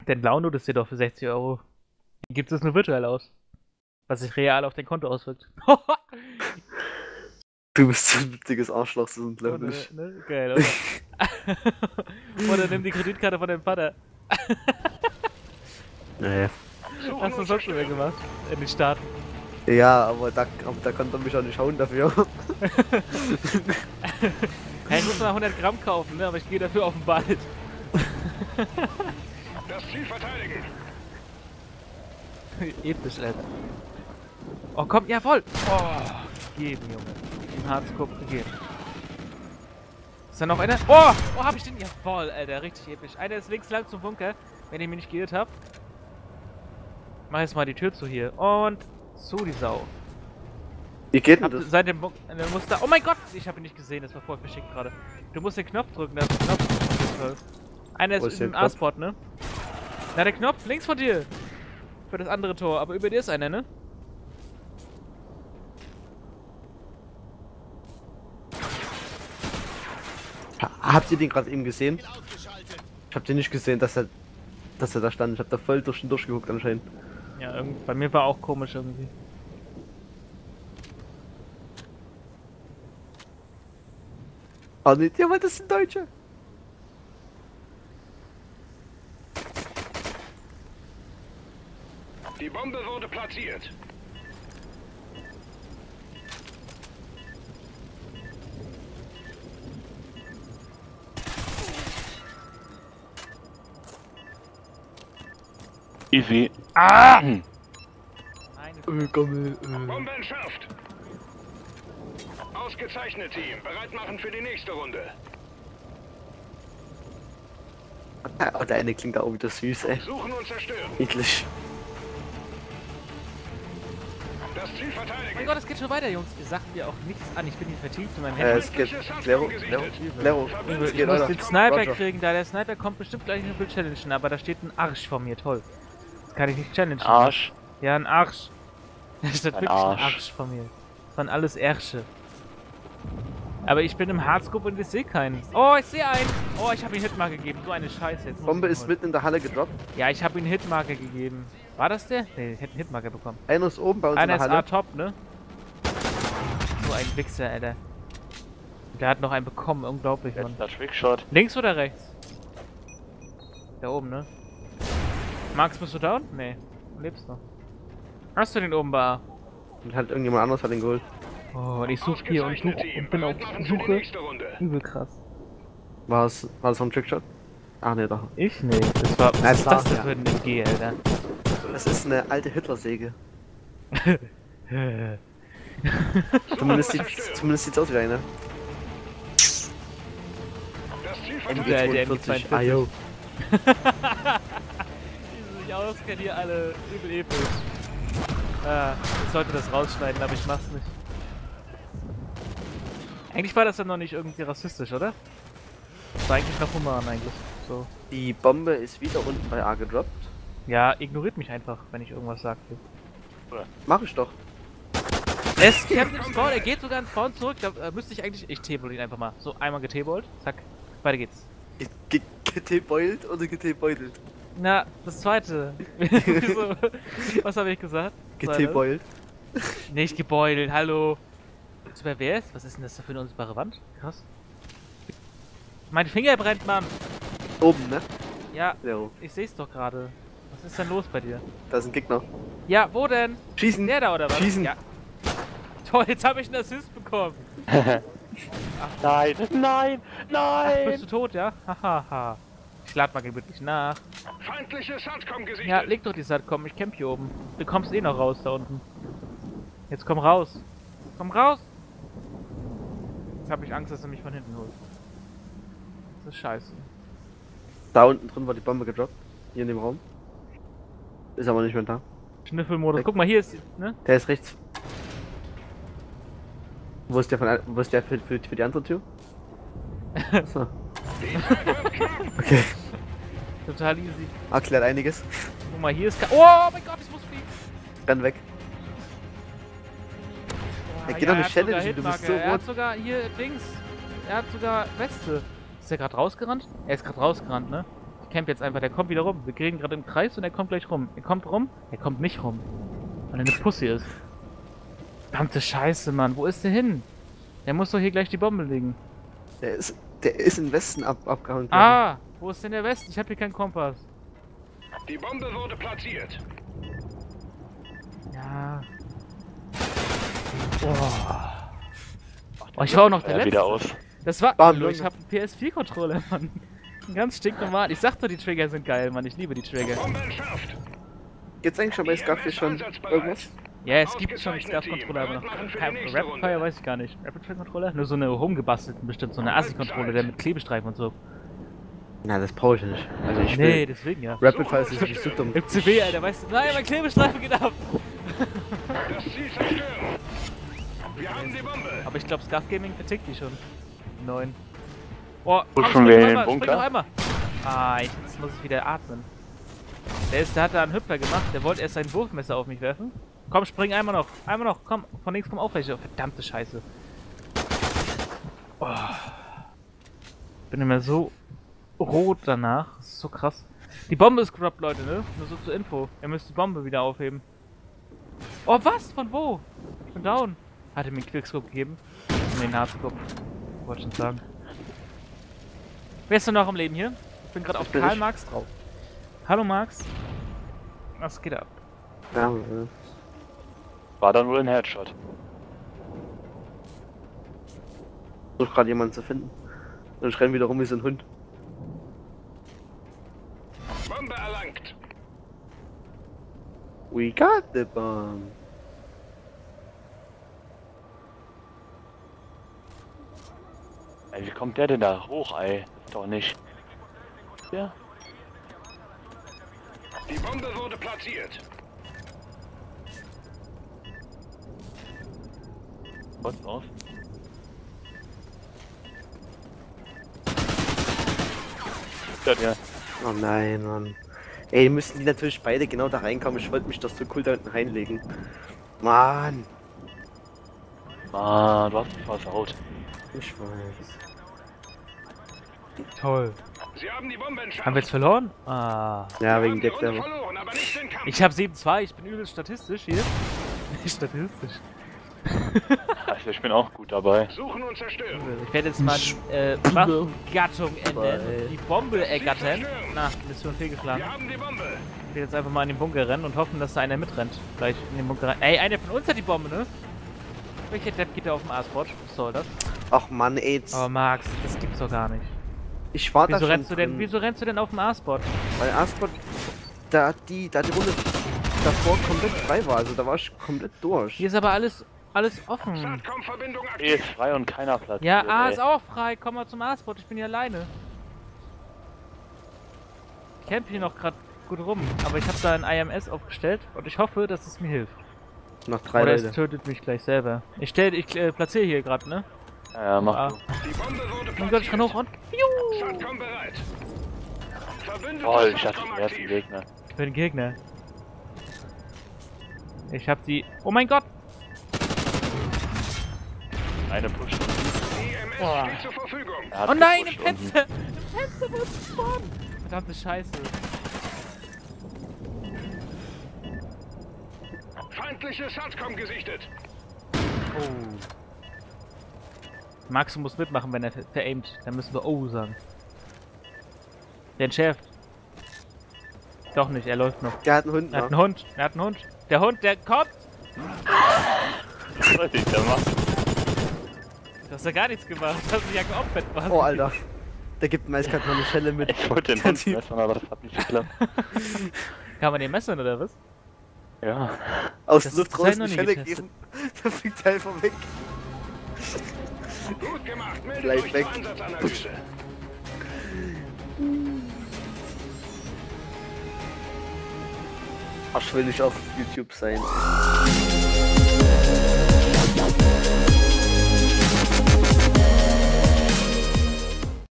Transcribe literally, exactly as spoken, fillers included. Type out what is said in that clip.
Denn download ist dir doch für sechzig Euro. Die gibt es nur virtuell aus. Was sich real auf dein Konto auswirkt. Du bist so ein witziges Arschloch, so unglaublich. Oder, ne? Geil, oder? Oder nimm die Kreditkarte von deinem Vater. Naja. Hast du sonst mehr gemacht? In den Staaten. Ja, aber da, aber da konnte er mich auch nicht hauen dafür. Hey, ich muss mal hundert Gramm kaufen, ne? Aber ich gehe dafür auf den Wald. Das Ziel verteidigen. Episch, Alter. Oh, komm, jawohl! Oh, geben, Junge. Im Hardscope gegeben. Ist da noch einer? Oh! Oh, hab ich den? Jawohl, Alter. Richtig episch. Einer ist links lang zum Bunker, wenn ich mich nicht geirrt hab. Mach jetzt mal die Tür zu hier. Und zu die Sau. Wie geht denn Hab, das? seit dem Bunker. Der muss da. Oh mein Gott! Ich hab ihn nicht gesehen, das war voll verschickt gerade. Du musst den Knopf drücken, da ist ein Knopf. Einer Wo ist ist im der Knopf? A-Spot, ne? Na, der Knopf links von dir. Für das andere Tor, aber über dir ist einer, ne? Ha- Habt ihr den gerade eben gesehen? Ich hab den nicht gesehen, dass er, dass er da stand. Ich hab da voll durch und durch geguckt anscheinend. Ja, irgendwie, bei mir war auch komisch irgendwie. Oh nee, ja, weil das sind Deutsche. Die Bombe wurde platziert. Easy. Ah! Hm. Eine Äh, Gommel, äh. Bombe entschärft. Ausgezeichnet, Team. Bereit machen für die nächste Runde. Oh, der eine klingt auch wieder süß, ey. Suchen und zerstören. Niedlich. Das Ziel Oh mein verteidigen. Gott, es geht schon weiter, Jungs. Ihr sagt mir auch nichts an. Ich bin hier vertieft in meinem Äh, Handy. es geht. Lero, Lero, Lero. Es Ich geht muss weiter. den Sniper Roger. kriegen, da der Sniper kommt bestimmt gleich und will challengen, aber da steht ein Arsch vor mir, toll. Das kann ich nicht challengen. Arsch. Ja, ein Arsch. Da steht Ein wirklich Arsch. ein Arsch vor mir. Das waren alles Ärsche. Aber ich bin im Hardscope und ich sehe keinen. Oh, ich sehe einen. Oh, ich habe ihm Hitmarker gegeben. So eine Scheiße. Jetzt muss Bombe ich ist holen. mitten in der Halle gedroppt. Ja, ich habe ihm Hitmarker gegeben. War das der? Ne, ich hätte einen Hitmarker bekommen. Einer ist oben bei uns Einer in ist der Halle. A-Top, ne? So ein Wichser, Alter. Der hat noch einen bekommen. Unglaublich, Mann. Letzter Trickshot. Links oder rechts? Da oben, ne? Max, bist du down? Nee, du lebst noch. Hast du den oben bei? Und halt irgendjemand anderes hat ihn geholt. Oh, und ich suche hier und suche und bin auf Bereit machen für die Suche. nächste Runde. Übel krass. War es, war das so ein Trickshot? Ach nee, doch. Ich? Nee, das war. Na, Was ist klar, das denn ja. für ein M G, Alter? Das ist eine alte Hitlersäge. Zumindest sieht zumindest sieht's aus wie eine. Das Ziel M G, verteidigen. Alter, M G M G zweiundvierzig. zweiundvierzig. Ah, yo. Die sich auskennen hier alle übel episch. Ah, ich sollte das rausschneiden, aber ich mach's nicht. Eigentlich war das dann noch nicht irgendwie rassistisch, oder? Das war eigentlich noch human eigentlich. So. Die Bombe ist wieder unten bei A gedroppt. Ja, ignoriert mich einfach, wenn ich irgendwas sage. Mach ich doch. Er ist kämpft im Spawn, er geht sogar ins Spawn zurück, da äh, müsste ich eigentlich... Ich T-Bolt ihn einfach mal. So, einmal getabolt, zack, weiter geht's. Getebeult oder getebeutelt? Na, das zweite. Wieso? Was habe ich gesagt? Getebeult. Nicht gebeutelt, hallo. Super, wer ist? Was ist denn das da für eine unsichtbare Wand? Krass. Mein Finger brennt, Mann. Oben, ne? Ja, Ja. ich seh's doch gerade. Was ist denn los bei dir? Da ist ein Gegner. Ja, wo denn? Schießen! Der da oder was? Schießen. Ja. Toll, jetzt habe ich einen Assist bekommen. Nein, nein, Ach, bist du nein! tot, ja? Hahaha. Ich lad mal gemütlich nach. Feindliche Sandcom gesichtet. Ja, leg doch die Satcom, ich camp hier oben. Du kommst eh noch raus da unten. Jetzt komm raus. Komm raus! Jetzt habe ich Angst, dass er mich von hinten holt. Das ist scheiße. Da unten drin war die Bombe gedroppt. Hier in dem Raum. Ist aber nicht mehr da. Schnüffelmodus. Guck mal, hier ist, ne? Der ist rechts. Wo ist der von wo ist der für, für, für die andere Tür? So. Okay. Total easy. Erklärt einiges. Guck mal, hier ist... Ka oh mein Gott, ich muss fliegen. Renn weg. Oh, Er geht doch er nicht hat sogar challengen, du bist Hitmarker. so Er hat rot. sogar hier Dings. Er hat sogar Weste. Ist der gerade rausgerannt? Er ist gerade rausgerannt, ne? Ich camp jetzt einfach, der kommt wieder rum. Wir kriegen gerade im Kreis und er kommt gleich rum. Er kommt rum, er kommt nicht rum. Weil er eine Pussy ist. Verdammte Scheiße, Mann. Wo ist der hin? Der muss doch hier gleich die Bombe legen. Der ist, der ist im Westen ab, abgehauen. Ah, wo ist denn der Westen? Ich habe hier keinen Kompass. Die Bombe wurde platziert. Ja. Boah. Oh, ich war auch noch der Ja, Letzte. wieder aus. Das war... Bam, Hallo, ich Junge. habe einen P S vier Controller, Mann. Ganz stinknormal. Ich sag doch, die Trigger sind geil, Mann. Ich liebe die Trigger. Bombe entschärft. Gibt's eigentlich schon bei Scarface schon irgendwas? Ja, es gibt schon Scarf-Controller, aber noch kein Rapid Fire weiß ich gar nicht. Rapid Fire Controller? Nur so eine homegebastelten bestimmt, so eine Assi-Controller, der mit Klebestreifen und so. Na, das brauche ich nicht. Also ich will... Nee, deswegen ja. Rapid Fire ist nicht so dumm. Im C W, Alter, weißt du, nein, mein Klebestreifen geht ab! Das Ziel zerstören. Wir haben die Bombe. Aber ich glaube, Scarf Gaming vertickt die schon. Neun. Oh, Pushen komm, wir spring in noch den einmal, spring Bunker? noch einmal! Ah, ich, jetzt muss ich wieder atmen. Der ist, der hat da einen Hüpfer gemacht, der wollte erst sein Wurfmesser auf mich werfen. Komm, spring einmal noch, einmal noch, komm, von links kommen auch welche. Verdammte Scheiße. Oh. Bin immer so rot danach, das ist so krass. Die Bombe ist gedroppt, Leute, ne? Nur so zur Info. Ihr müsst die Bombe wieder aufheben. Oh, was? Von wo? Ich bin down. Hat er mir einen Quickscope gegeben? Und den Hardscope. Wollte schon sagen. Wer ist denn noch am Leben hier? Ich bin gerade auf bin Karl ich. Marx drauf. Hallo Marx. Was geht ab? Ja, äh, War dann wohl ein Headshot. versuch gerade jemanden zu finden. Und ich renn wieder rum wie so ein Hund. Bombe erlangt. We got the bomb. Ey, wie kommt der denn da hoch, ey? Doch nicht. Ja. Die Bombe wurde platziert. Was auf? Ja, ja. Oh nein, Mann. Ey, müssten die natürlich beide genau da reinkommen. Ich wollte mich doch so cool da unten reinlegen. Mann. Mann, du hast mich versaut. Ich weiß. Toll. Sie haben die Bombe entschärft. Haben wir jetzt verloren? Ah. Ja, Wir wegen haben die der Runde Demo. verloren, aber nicht den Kampf. Ich habe sieben zwei, ich bin übelst statistisch hier. Statistisch. Also ich bin auch gut dabei. Suchen und zerstören. Ich werde jetzt mal äh, Waffengattung ändern und die Bombe ergattern. Na, Mission fehlgeschlagen. Wir haben die Bombe. Ich will jetzt einfach mal in den Bunker rennen und hoffen, dass da einer mitrennt. Gleich in den Bunker rein. Ey, einer von uns hat die Bombe, ne? Welcher Depp geht da auf dem A-Spot? Was soll das? Ach Mann, ey, jetzt. Oh, Max, das gibt's doch gar nicht. Ich war da Wieso schon rennst du denn, drin. wieso rennst du denn auf dem A-Spot? Weil Asport, da die, da die Runde davor komplett frei war. Also da war ich komplett durch. Hier ist aber alles, alles offen. Satcom-Verbindung E aktiv. ist frei und keiner Platz. Ja, hier, A ey. ist auch frei. Komm mal zum A-Spot, ich bin hier alleine. Ich camp hier noch gerade gut rum, aber ich habe da ein I M S aufgestellt und ich hoffe, dass es mir hilft. Noch drei Oder es Leute. tötet mich gleich selber. Ich stell, ich äh, platziere hier gerade, ne? Ja, ja, mach Ah. du. Die Bombe wurde Mein Gott, ich kann platziert. hoch und... Piu! Satcom bereit. Verbündete Toll, ich hatte Satcom den ersten aktiv. Gegner. Ich bin Gegner. Ich hab die... Oh mein Gott! Eine Push. I M S Boah. steht zur Verfügung. Er hat Oh nein, im gepusht unten. Fenster! Im Fenster wurde es spawnen! Verdammte Scheiße. Feindliche Satcom gesichtet. Oh. Max muss mitmachen, wenn er ver- veraimt. Dann müssen wir Oh sagen. Der entschärft. Doch nicht, er läuft noch. Der hat einen Hund Er hat noch. einen Hund. Er hat einen Hund. Der Hund, der kommt! Was soll ich da machen? Du hast ja gar nichts gemacht. Du hast dich ja geopfert. Was? Oh, Alter. Der gibt mir eiskalt noch eine Schelle mit. Ich wollte den Der Hund Typ. messern, aber das hat nicht geklappt. Kann man den messern oder was? Ja. Aus Das der Luft ist raus noch eine nie Schelle getestet. geben. Da fliegt er einfach weg. Gut gemacht. Meldet Bleib euch weg. zur Einsatzanalyse. Ach, ich will nicht auf YouTube sein.